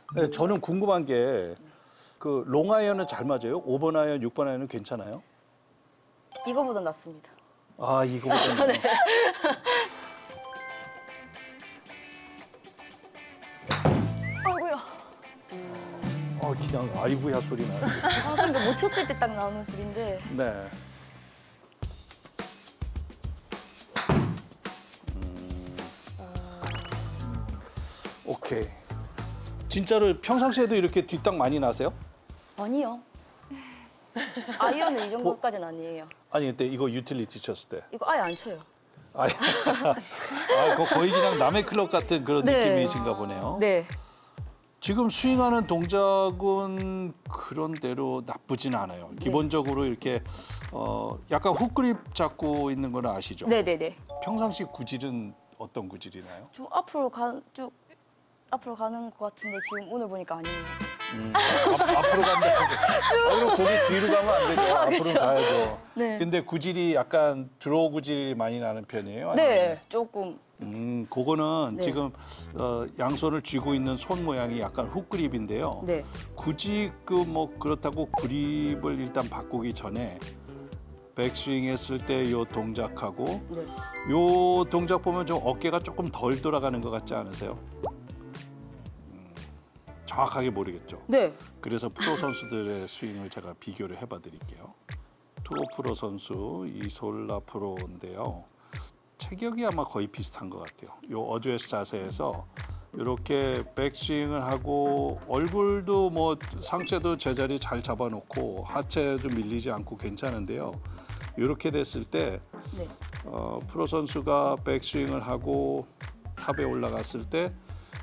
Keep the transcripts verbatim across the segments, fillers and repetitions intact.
네, 저는 궁금한 게 그 롱아이언은 잘 맞아요? 오 번 아이언, 육 번 아이언은 괜찮아요? 이거보다 낫습니다. 아, 이거보다. 네. 아이고야. 어, 그냥 아이고야 소리 나요. 아, 근데 못 쳤을 때 딱 나오는 소리인데. 네. 음. 오케이. 진짜로 평상시에도 이렇게 뒷땅 많이 나세요? 아니요. 아이언은 이 정도까지는 아니에요. 아니, 근데 이거 유틸리티 쳤을 때. 이거 아예 안 쳐요. 아, 아, 그거 거의 그냥 남의 클럽 같은 그런 네. 느낌이신가 보네요. 네. 지금 스윙하는 동작은 그런대로 나쁘진 않아요. 네. 기본적으로 이렇게 어, 약간 훅그립 잡고 있는 거는 아시죠? 네네네. 평상시 구질은 어떤 구질이나요? 좀 앞으로 가, 쭉 앞으로 가는 것 같은데 지금 오늘 보니까 아니에요. 음, 앞, 앞으로 간다. 앞으로 고개 뒤로 가면 안 되죠. 아, 앞으로 그쵸. 가야죠. 네. 근데 구질이 약간 드로우 구질이 많이 나는 편이에요? 아니면? 네, 조금. 음, 그거는 네. 지금 어, 양손을 쥐고 있는 손 모양이 약간 훅 그립인데요. 네. 굳이 그 뭐 그렇다고 그립을 일단 바꾸기 전에 백스윙 했을 때 요 동작하고 네. 요 동작 보면 좀 어깨가 조금 덜 돌아가는 것 같지 않으세요? 음, 정확하게 모르겠죠. 네. 그래서 프로 선수들의 스윙을 제가 비교를 해봐 드릴게요. 투어 프로 선수 이솔라 프로인데요. 체격이 아마 거의 비슷한 것 같아요. 요 어드레스 자세에서 이렇게 백스윙을 하고 얼굴도 뭐 상체도 제자리 잘 잡아놓고 하체도 밀리지 않고 괜찮은데요. 이렇게 됐을 때 네. 어, 프로 선수가 백스윙을 하고 탑에 올라갔을 때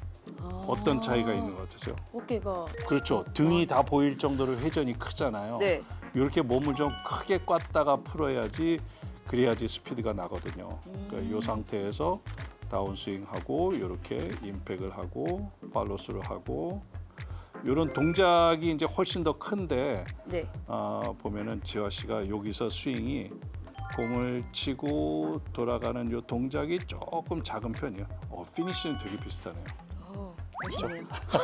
어떤 차이가 있는 것 같으세요? 어깨가. 그렇죠. 등이 다 보일 정도로 회전이 크잖아요. 네. 이렇게 몸을 좀 크게 꽉다가 풀어야지 그래야지 스피드가 나거든요. 그러니까 이 상태에서 다운스윙하고 이렇게 임팩을 하고 팔로스를 하고 이런 동작이 이제 훨씬 더 큰데 네. 아, 보면은 지화 씨가 여기서 스윙이 공을 치고 돌아가는 이 동작이 조금 작은 편이에요. 어, 피니시는 되게 비슷하네요. 어, 멋있네요.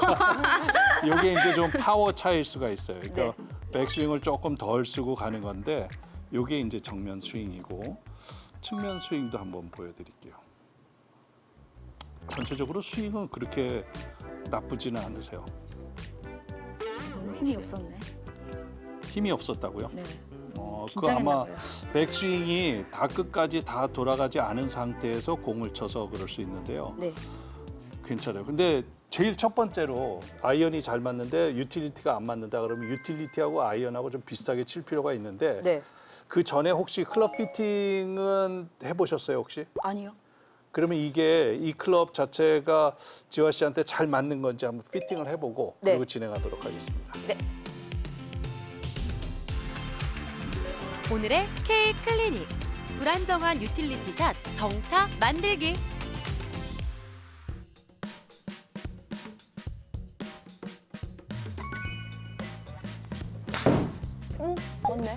이게 이제 좀 파워 차이일 수가 있어요. 그러니까 네. 백스윙을 조금 덜 쓰고 가는 건데 이게 이제 정면 스윙이고 측면 스윙도 한번 보여드릴게요. 전체적으로 스윙은 그렇게 나쁘지는 않으세요. 너무 힘이 없었네. 힘이 없었다고요? 네. 어, 그 긴장했나 아마 봐요. 백스윙이 다 끝까지 다 돌아가지 않은 상태에서 공을 쳐서 그럴 수 있는데요. 네. 괜찮아요. 근데 제일 첫 번째로 아이언이 잘 맞는데 유틸리티가 안 맞는다 그러면 유틸리티하고 아이언하고 좀 비슷하게 칠 필요가 있는데 네. 그 전에 혹시 클럽 피팅은 해보셨어요 혹시? 아니요. 그러면 이게 이 클럽 자체가 지화 씨한테 잘 맞는 건지 한번 피팅을 해보고 네. 그리고 진행하도록 하겠습니다. 네. 오늘의 K 클리닉 불안정한 유틸리티 샷 정타 만들기. 응, 맞네.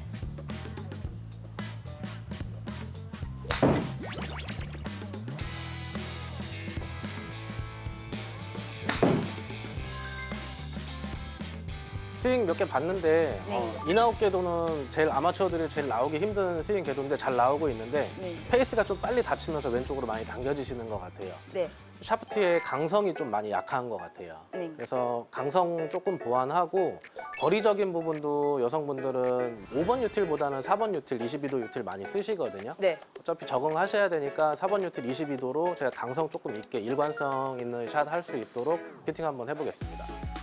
스윙 몇 개 봤는데 네. 어, 인아웃 궤도는 제일 아마추어들이 제일 나오기 힘든 스윙 궤도인데 잘 나오고 있는데 네. 페이스가 좀 빨리 닫히면서 왼쪽으로 많이 당겨지시는 것 같아요. 네. 샤프트의 강성이 좀 많이 약한 것 같아요. 네. 그래서 강성 조금 보완하고 거리적인 부분도 여성분들은 오 번 유틸보다는 사 번 유틸, 이십이 도 유틸 많이 쓰시거든요. 네. 어차피 적응하셔야 되니까 사 번 유틸 이십이 도로 제가 강성 조금 있게 일관성 있는 샷 할 수 있도록 피팅 한번 해보겠습니다.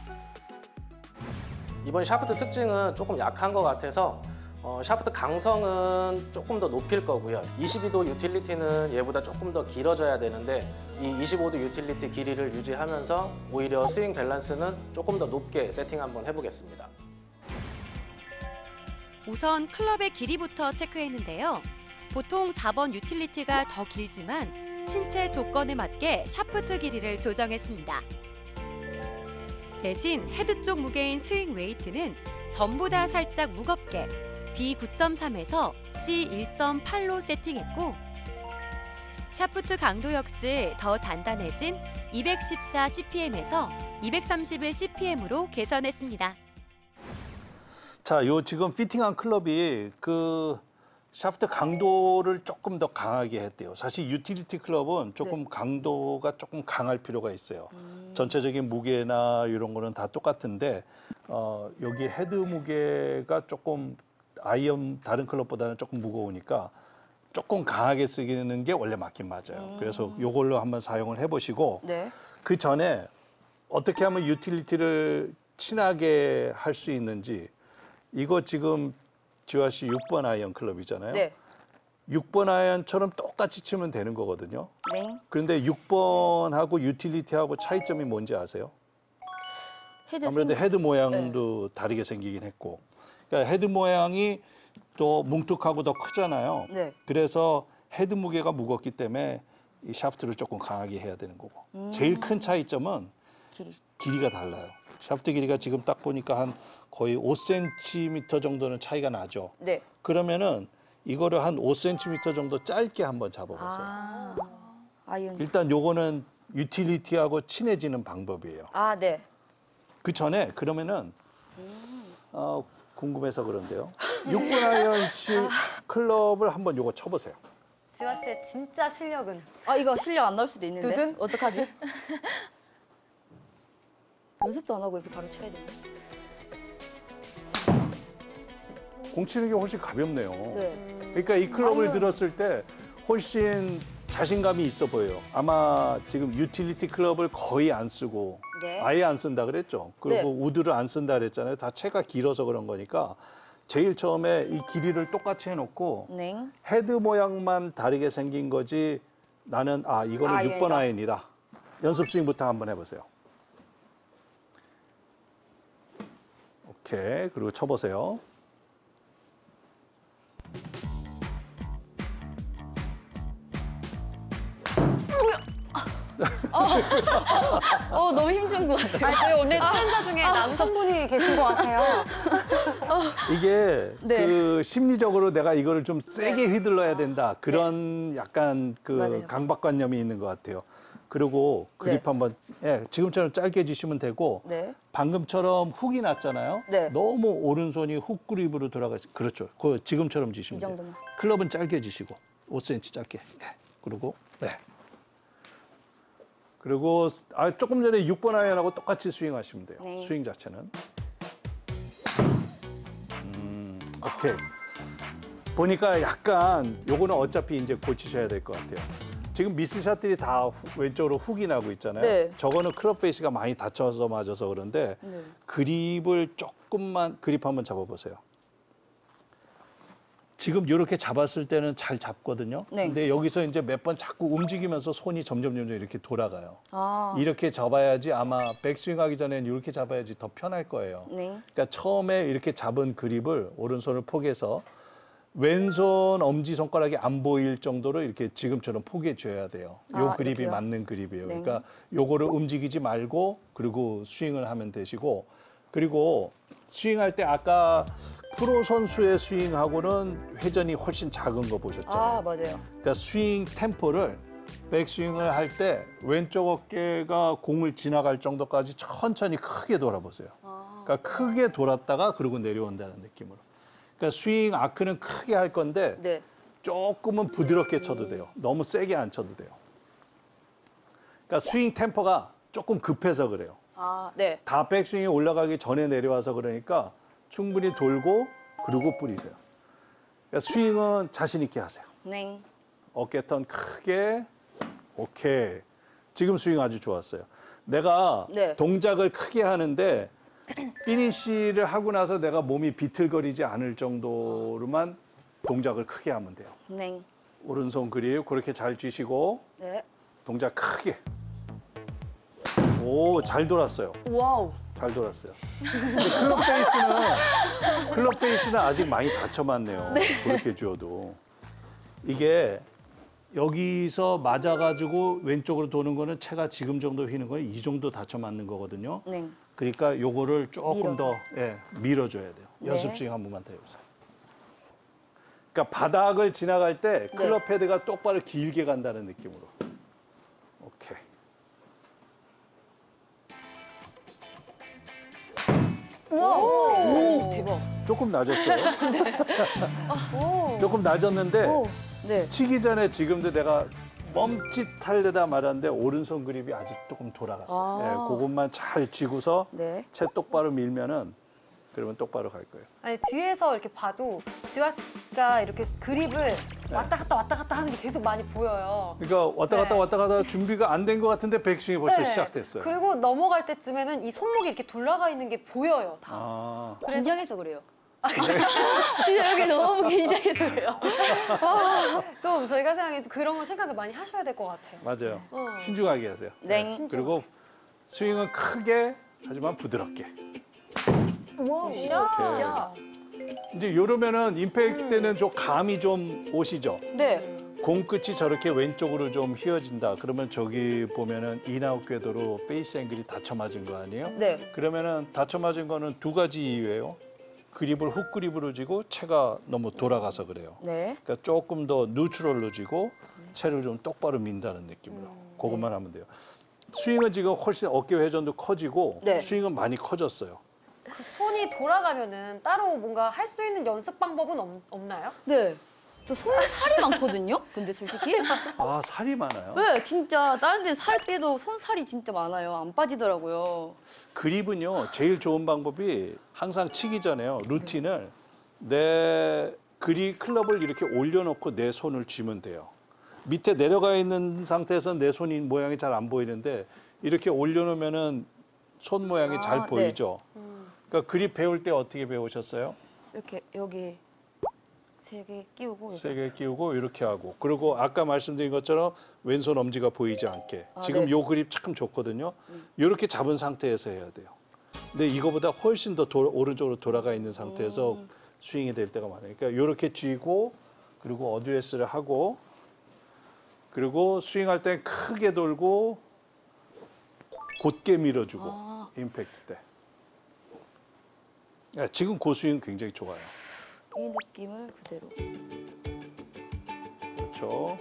이번 샤프트 특징은 조금 약한 것 같아서 어, 샤프트 강성은 조금 더 높일 거고요. 이십이 도 유틸리티는 얘보다 조금 더 길어져야 되는데 이 이십오 도 유틸리티 길이를 유지하면서 오히려 스윙 밸런스는 조금 더 높게 세팅 한번 해보겠습니다. 우선 클럽의 길이부터 체크했는데요. 보통 사 번 유틸리티가 더 길지만 신체 조건에 맞게 샤프트 길이를 조정했습니다. 대신 헤드 쪽 무게인 스윙 웨이트는 전보다 살짝 무겁게 비 구 점 삼에서 씨 일 점 팔로 세팅했고 샤프트 강도 역시 더 단단해진 이백십사 씨피엠에서 이백삼십의 씨피엠으로 개선했습니다. 자, 요 지금 피팅한 클럽이 그 샤프트 강도를 조금 더 강하게 했대요. 사실 유틸리티 클럽은 조금 네. 강도가 조금 강할 필요가 있어요. 음. 전체적인 무게나 이런 거는 다 똑같은데 어, 여기 헤드 무게가 조금 아이언 다른 클럽보다는 조금 무거우니까 조금 강하게 쓰기는 게 원래 맞긴 맞아요. 음. 그래서 요걸로 한번 사용을 해보시고 네. 그 전에 어떻게 하면 유틸리티를 친하게 할 수 있는지 이거 지금 지화 씨 육 번 아이언 클럽이잖아요. 네. 육 번 아이언처럼 똑같이 치면 되는 거거든요. 네. 그런데 육 번하고 유틸리티하고 차이점이 뭔지 아세요? 헤드 아무래도 생... 헤드 모양도 네. 다르게 생기긴 했고, 그러니까 헤드 모양이 또 뭉툭하고 더 크잖아요. 네. 그래서 헤드 무게가 무겁기 때문에 이 샤프트를 조금 강하게 해야 되는 거고. 음. 제일 큰 차이점은 길이. 길이가 달라요. 샤프트 길이가 지금 딱 보니까 한 거의 오 센티미터 정도는 차이가 나죠. 네. 그러면은 이거를 한 오 센티미터 정도 짧게 한번 잡아보세요. 아, 아이언. 일단 요거는 유틸리티하고 친해지는 방법이에요. 아, 네. 그 전에 그러면은 어, 궁금해서 그런데요. 육 번 아이언 실 클럽을 한번 요거 쳐보세요. 지화 씨의 진짜 실력은? 아, 이거 실력 안 나올 수도 있는데. 두둔? 어떡하지? 연습도 안 하고 이렇게 바로 쳐야 되나? 공 치는 게 훨씬 가볍네요. 네. 그러니까 이 클럽을 아이언. 들었을 때 훨씬 자신감이 있어 보여요. 아마 지금 유틸리티 클럽을 거의 안 쓰고 네. 아예 안 쓴다 그랬죠. 그리고 네. 우드를 안 쓴다 그랬잖아요. 다 채가 길어서 그런 거니까 제일 처음에 이 길이를 똑같이 해놓고 네. 헤드 모양만 다르게 생긴 거지 나는 아 이거는 아이언이다. 육 번 아이언이다. 연습 스윙부터 한번 해보세요. 오케이. 그리고 쳐보세요. 어, 너무 힘든 것 같아요. 아니, 저희 오늘 출연자 중에 남성분이 계신 것 같아요. 이게 네. 그 심리적으로 내가 이거를 좀 세게 휘둘러야 된다. 그런 약간 그 맞아요. 강박관념이 있는 것 같아요. 그리고 그립 네. 한번 예, 지금처럼 짧게 주시면 되고 네. 방금처럼 훅이 났잖아요. 네. 너무 오른손이 훅 그립으로 돌아가 그렇죠. 그 지금처럼 이 주시면 돼요. 정도만. 클럽은 짧게 주시고 오 센티미터 짧게. 네. 그리고 네. 그리고 아, 조금 전에 육 번 아이언하고 똑같이 스윙하시면 돼요. 네. 스윙 자체는. 음, 오케이. 보니까 약간 요거는 어차피 이제 고치셔야 될 것 같아요. 지금 미스샷들이 다 후, 왼쪽으로 훅이 나고 있잖아요. 네. 저거는 클럽 페이스가 많이 다쳐서 맞아서 그런데 네. 그립을 조금만 그립 한번 잡아보세요. 지금 이렇게 잡았을 때는 잘 잡거든요. 네. 근데 여기서 이제 몇 번 자꾸 움직이면서 손이 점점 점점 이렇게 돌아가요. 아. 이렇게 잡아야지 아마 백스윙 하기 전에는 이렇게 잡아야지 더 편할 거예요. 네. 그러니까 처음에 이렇게 잡은 그립을 오른손을 포개서 왼손 엄지 손가락이 안 보일 정도로 이렇게 지금처럼 포개 줘야 돼요. 요 아, 그립이 이렇게요? 맞는 그립이에요. 네. 그러니까 요거를 움직이지 말고 그리고 스윙을 하면 되시고 그리고 스윙할 때 아까 프로 선수의 스윙하고는 회전이 훨씬 작은 거 보셨죠? 아, 맞아요. 그러니까 스윙 템포를 백스윙을 할 때 왼쪽 어깨가 공을 지나갈 정도까지 천천히 크게 돌아보세요. 그러니까 크게 돌았다가 그러고 내려온다는 느낌으로. 그러니까 스윙 아크는 크게 할 건데 네. 조금은 부드럽게 쳐도 돼요. 너무 세게 안 쳐도 돼요. 그러니까 스윙 템포가 조금 급해서 그래요. 아, 네. 다 백스윙이 올라가기 전에 내려와서 그러니까 충분히 돌고 그리고 뿌리세요. 그러니까 스윙은 자신 있게 하세요. 네. 어깨 턴 크게. 오케이. 지금 스윙 아주 좋았어요. 내가 네. 동작을 크게 하는데 피니쉬를 하고 나서 내가 몸이 비틀거리지 않을 정도로만 동작을 크게 하면 돼요. 네. 오른손 그립 그렇게 잘 쥐시고 네. 동작 크게. 오, 잘 돌았어요. 와우. 잘 돌았어요. 근데 클럽 페이스는 클럽 페이스는 아직 많이 다쳐맞네요. 그렇게 쥐어도 이게 여기서 맞아가지고 왼쪽으로 도는 거는 채가 지금 정도 휘는 거는 이 정도 다쳐맞는 거거든요. 네. 그러니까 요거를 조금 밀어서. 더 예, 밀어줘야 돼요. 네. 연습 스윙 한 번만 더 해보세요. 그러니까 바닥을 지나갈 때 클럽 헤드가 똑바로 길게 간다는 느낌으로. 오케이. 오, 대박. 조금 낮았어요. 오. 조금 낮았는데 오, 네. 치기 전에 지금도 내가 멈칫하려다 말았는데 오른손 그립이 아직 조금 돌아갔어요. 아. 예, 그것만 잘 쥐고서 네. 채 똑바로 밀면은 그러면 똑바로 갈 거예요. 아니 뒤에서 이렇게 봐도 지화 씨가 이렇게 그립을 왔다 갔다 왔다 갔다 하는 게 계속 많이 보여요. 그러니까 왔다 갔다 네. 왔다 갔다 준비가 안 된 것 같은데 백스윙이 벌써 네. 시작됐어요. 그리고 넘어갈 때쯤에는 이 손목이 이렇게 돌아가 있는 게 보여요, 다. 아, 긴장해서 그래요. 진짜 여기 너무 긴장해서 그래요. 좀 저희가 생각해도 그런 거 생각을 많이 하셔야 될 것 같아요. 맞아요. 어. 신중하게 하세요. 네. 그리고 스윙은 크게 하지만 부드럽게. 와우, 샷. 이제 이러면은 임팩트 때는 좀 감이 좀 오시죠. 네. 공 끝이 저렇게 왼쪽으로 좀 휘어진다. 그러면 저기 보면은 인아웃 궤도로 페이스 앵글이 닫혀 맞은 거 아니에요? 네. 그러면은 닫혀 맞은 거는 두 가지 이유예요. 그립을 훅 그립으로 쥐고 채가 너무 돌아가서 그래요. 네. 그러니까 조금 더 뉴트럴로 쥐고 채를 좀 똑바로 민다는 느낌으로. 그것만 하면 돼요. 스윙은 지금 훨씬 어깨 회전도 커지고 네. 스윙은 많이 커졌어요. 그 손이 돌아가면은 따로 뭔가 할 수 있는 연습 방법은 없, 없나요? 네. 저 손에 살이 많거든요. 근데 솔직히. 아, 살이 많아요? 네, 진짜 다른 데 살 빼도 손살이 진짜 많아요. 안 빠지더라고요. 그립은요, 제일 좋은 방법이 항상 치기 전에요. 루틴을 내 그립 클럽을 이렇게 올려놓고 내 손을 쥐면 돼요. 밑에 내려가 있는 상태에서 내 손이 모양이 잘 안 보이는데 이렇게 올려놓으면은 손 모양이 아, 잘 네. 보이죠. 그러니까 그립 배울 때 어떻게 배우셨어요? 이렇게 여기 세 개 끼우고 이렇게. 세 개 끼우고 이렇게 하고. 그리고 아까 말씀드린 것처럼 왼손 엄지가 보이지 않게. 아, 지금 네. 요 그립 참 좋거든요. 이렇게 잡은 상태에서 해야 돼요. 근데 이거보다 훨씬 더 도, 오른쪽으로 돌아가 있는 상태에서 음. 스윙이 될 때가 많아요. 그러니까 이렇게 쥐고 그리고 어드레스를 하고 그리고 스윙할 땐 크게 돌고 곧게 밀어주고 아. 임팩트 때. 야, 지금 그 스윙 굉장히 좋아요. 이 느낌을 그대로. 그렇죠.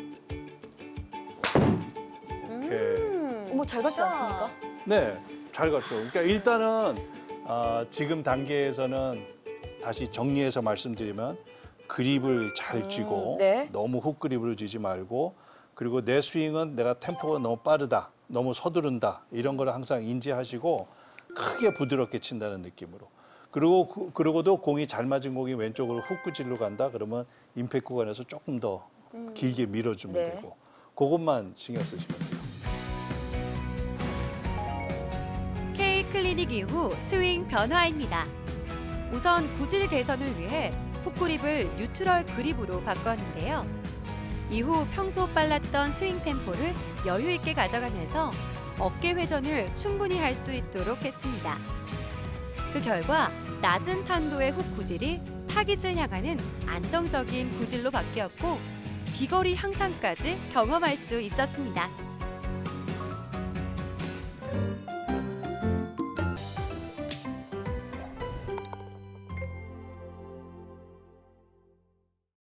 이렇게. 음. 어머, 잘 갔지 않습니까? 네, 잘 갔죠. 그러니까 일단은 아, 지금 단계에서는 다시 정리해서 말씀드리면 그립을 잘 쥐고 음, 네. 너무 훅 그립을 쥐지 말고 그리고 내 스윙은 내가 템포가 너무 빠르다, 너무 서두른다 이런 걸 항상 인지하시고 크게 부드럽게 친다는 느낌으로. 그리고 그- 그러고도 공이 잘 맞은 공이 왼쪽으로 훅 그질로 간다 그러면 임팩트 구간에서 조금 더 길게 밀어주면 네. 되고 그것만 신경 쓰시면 돼요. K 클리닉 이후 스윙 변화입니다. 우선 구질 개선을 위해 훅그립을 뉴트럴 그립으로 바꿨는데요. 이후 평소 빨랐던 스윙 템포를 여유 있게 가져가면서 어깨 회전을 충분히 할 수 있도록 했습니다. 그 결과 낮은 탄도의 훅 구질이 타깃을 향하는 안정적인 구질로 바뀌었고 비거리 향상까지 경험할 수 있었습니다.